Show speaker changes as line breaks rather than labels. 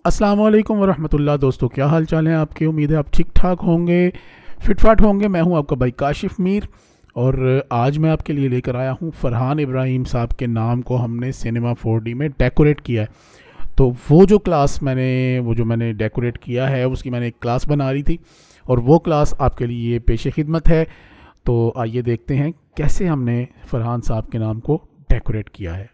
अस्सलाम वालेकुम वरहमतुल्लाह। दोस्तों, क्या हाल चाल है आपके? उम्मीद है आप ठीक ठाक होंगे, फिटफाट होंगे। मैं हूं आपका भाई काशिफ मीर और आज मैं आपके लिए लेकर आया हूं फरहान इब्राहिम साहब के नाम को हमने सिनेमा 4D में डेकोरेट किया है। तो वो जो मैंने डेकोरेट किया है उसकी मैंने एक क्लास बना रही थी और वो क्लास आपके लिए पेश खिदमत है। तो आइए देखते हैं कैसे हमने फरहान साहब के नाम को डेकोरेट किया है।